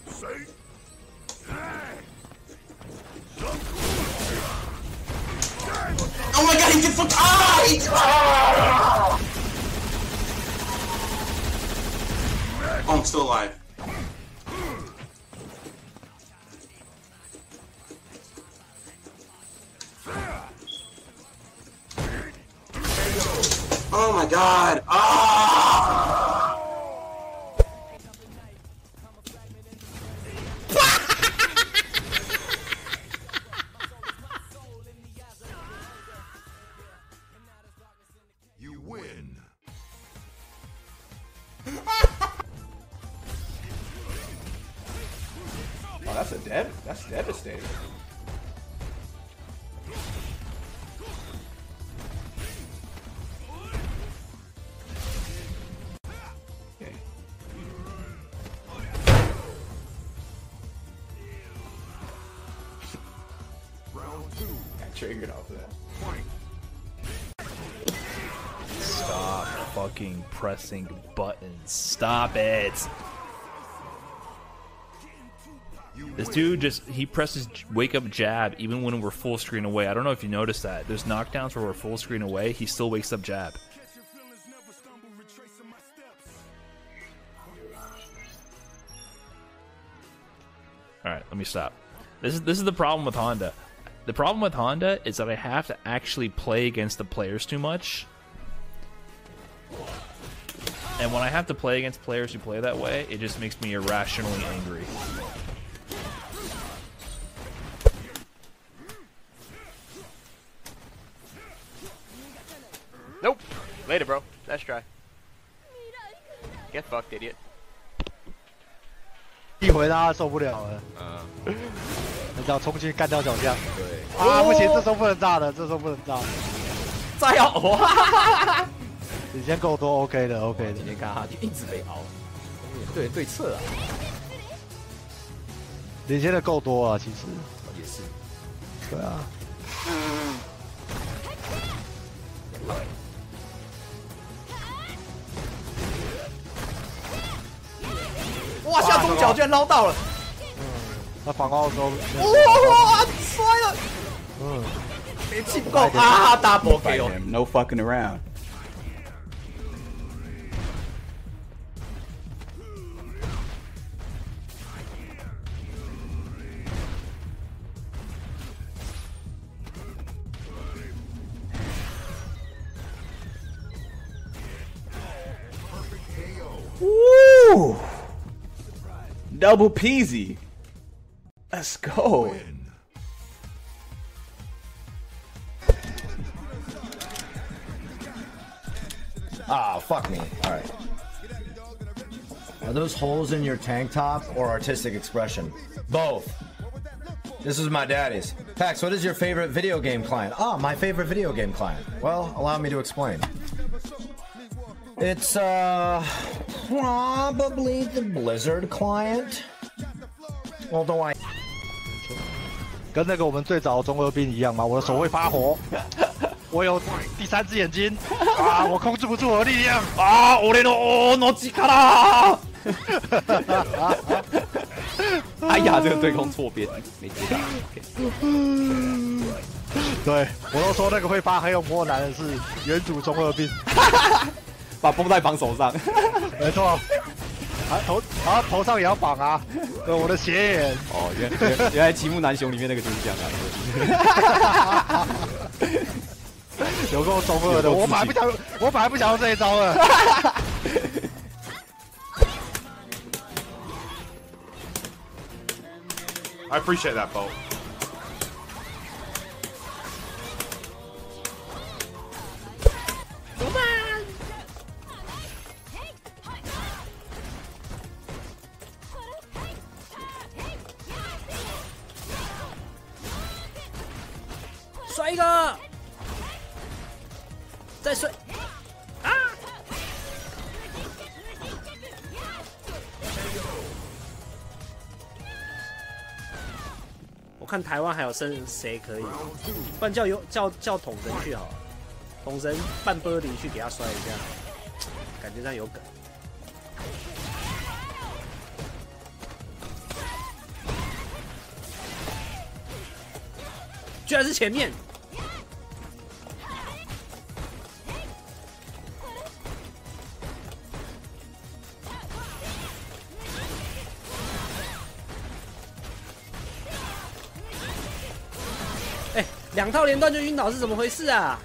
Oh my god, he can fuck. Oh, I'm still alive. Oh my god. You win. Oh, that's devastating. Okay. Round 2. Got triggered off of that. Stop fucking pressing buttons. Stop it. This dude he presses wake up jab even when we're full screen away. I don't know if you noticed that. There's knockdowns where we're full screen away. He still wakes up jab. Alright, let me stop. This is the problem with Honda. The problem with Honda is that I have to actually play against the players too much. And when I have to play against players who play that way, it just makes me irrationally angry. Nope. Later, bro. Let's try. Get fucked, idiot. 一回他受不了了，很想冲进干掉小将。 对， 啊，不行，这时候不能炸的，这时候不能炸。 炸药哇！ 领先够多 ，OK 的，OK 的。 今天看他就一直被熬，对侧啊， 领先的够多啊，其实。 也是。 对啊。 哇！下中脚居然捞到了。 他防奥的时候， 哇！摔了。没气不够啊 ！Double kill。No fucking around。Woo! Double peasy. Let's go. Ah, fuck me. Alright. Are those holes in your tank top or artistic expression? Both. This is my daddy's. Pax, what is your favorite video game client? Ah, my favorite video game client. Well, allow me to explain. It's, probably the Blizzard client. Although I... 跟那个我们最早的中二病一样嘛，我的手会发火，我有第三只眼睛啊，我控制不住我的力量啊，俺の力。 哎呀，这个对空错边，没接到。 对，我都说那个会发黑龙波男的是原主中二病， 把绷带绑手上。 没错。头上也要绑啊！对，我的斜眼。 哦，原来齐木南雄里面那个就是这样啊。 有够中二的，我本来不想用这一招了。 I appreciate that, Bolt. "摔一个，再摔啊！我看台湾还有剩谁可以，不然叫统神去好了，统神半玻璃去给他摔一下，感觉上有梗。 居然是前面。哎，2套连段就晕倒是怎么回事啊？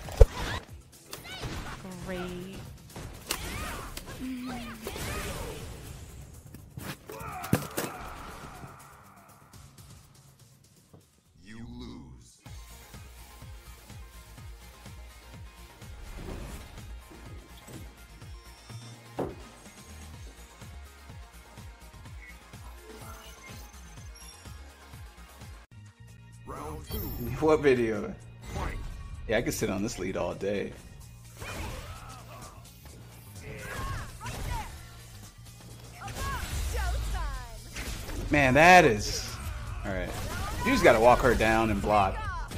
You lose. Round 2. What video? Yeah, I could sit on this lead all day. Man, that is... Alright. You just gotta walk her down and block.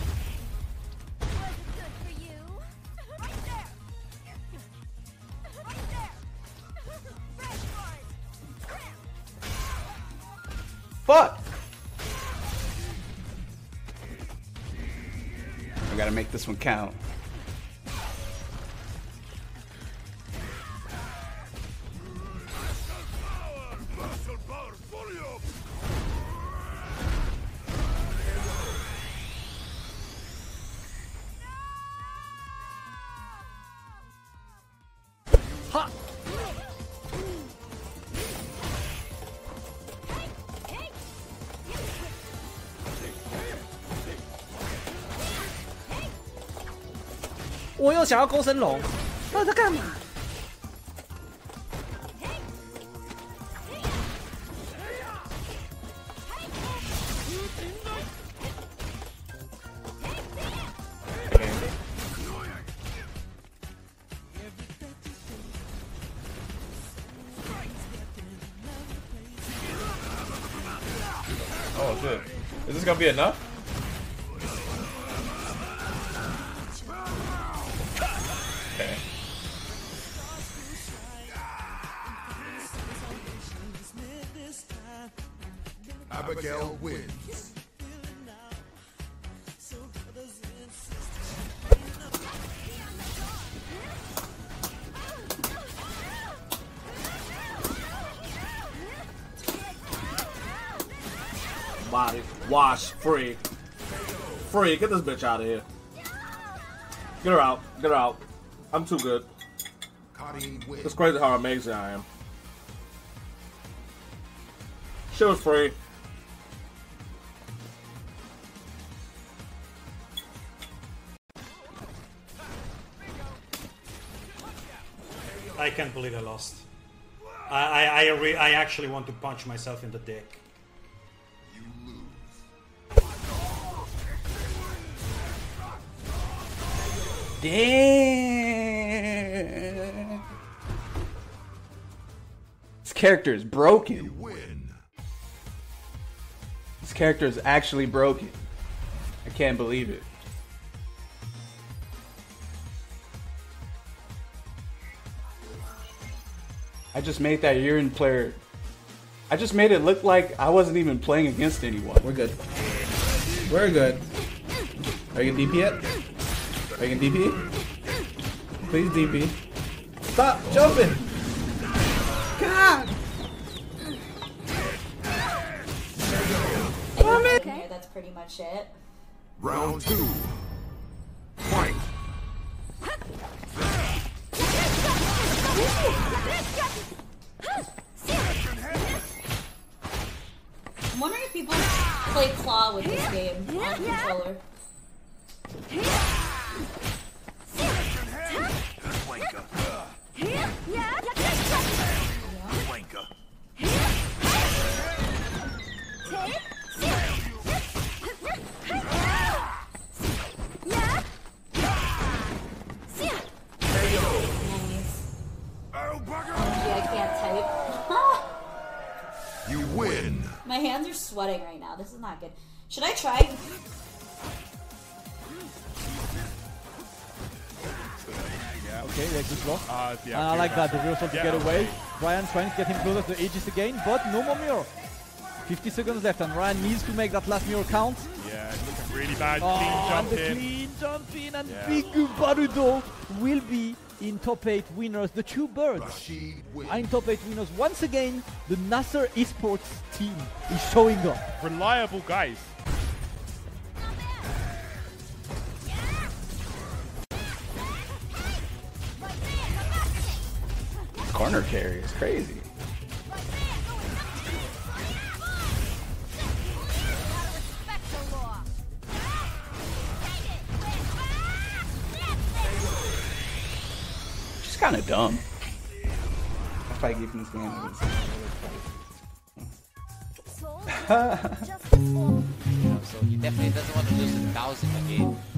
Fuck! I gotta make this one count. Ha! 我又想要勾神龙，到底在干嘛？ Oh shit. Is this gonna be enough? Okay. Abigail wins. Body, wash, free. Free, get this bitch out of here. Get her out, get her out. I'm too good. It's crazy how amazing I am. She was free. I can't believe I lost. I actually want to punch myself in the dick. Damn. This character is broken. This character is actually broken. I can't believe it. I just made that urine player. I just made it look like I wasn't even playing against anyone. We're good. We're good. Are you gonna DP yet? Are you gonna DP? Please DP. Stop jumping! God! Okay, that's pretty much it. Round 2. Fight. I'm wondering if people play claw with this game on controller. You win. My hands are sweating right now. This is not good. Should I try? Okay, that's good block. I like that, the reversal to get away. Ryan trying to get him closer to the Aegis again, but no more mirror. 50 seconds left and Ryan needs to make that last mirror count. Yeah, Really bad and the clean clean jump in, and Big Barudo will be in top 8 winners. The two birds are in top 8 winners. Once again, the Nasser Esports team is showing up. Reliable guys. Corner carry is crazy. She's kind of dumb. I fight giving this game. So he definitely doesn't want to lose 1,000 again.